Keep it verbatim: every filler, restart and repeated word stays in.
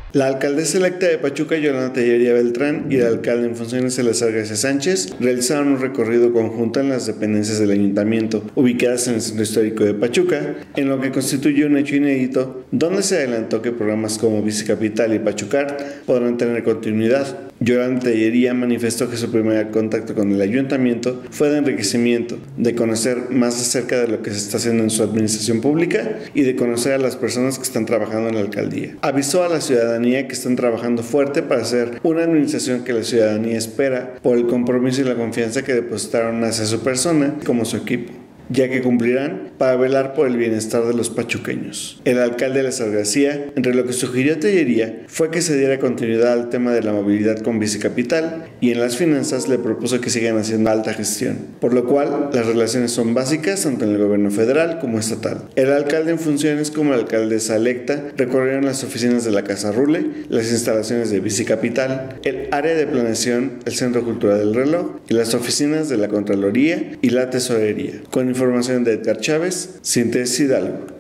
La alcaldesa electa de Pachuca, Yolanda Tellería Beltrán, y el alcalde en funciones, Eleazar García Sánchez, realizaron un recorrido conjunto en las dependencias del ayuntamiento ubicadas en el centro histórico de Pachuca, en lo que constituye un hecho inédito, donde se adelantó que programas como Bicicapital y Pachucart podrán tener continuidad. Yolanda Tellería manifestó que su primer contacto con el ayuntamiento fue de enriquecimiento, de conocer más acerca de lo que se está haciendo en su administración pública y de conocer a las personas que están trabajando en la alcaldía. Avisó a la ciudadanía que están trabajando fuerte para hacer una administración que la ciudadanía espera por el compromiso y la confianza que depositaron hacia su persona como su equipo, ya que cumplirán para velar por el bienestar de los pachuqueños. El alcalde Eleazar García, entre lo que sugirió Tellería, fue que se diera continuidad al tema de la movilidad con Bicicapital y en las finanzas le propuso que sigan haciendo alta gestión, por lo cual las relaciones son básicas tanto en el gobierno federal como estatal. El alcalde en funciones como la alcaldesa electa recorrieron las oficinas de la Casa Rule, las instalaciones de Bicicapital, el área de planeación, el Centro Cultural del Reloj y las oficinas de la Contraloría y la Tesorería. Con información de Edgar Chávez, Síntesis Hidalgo.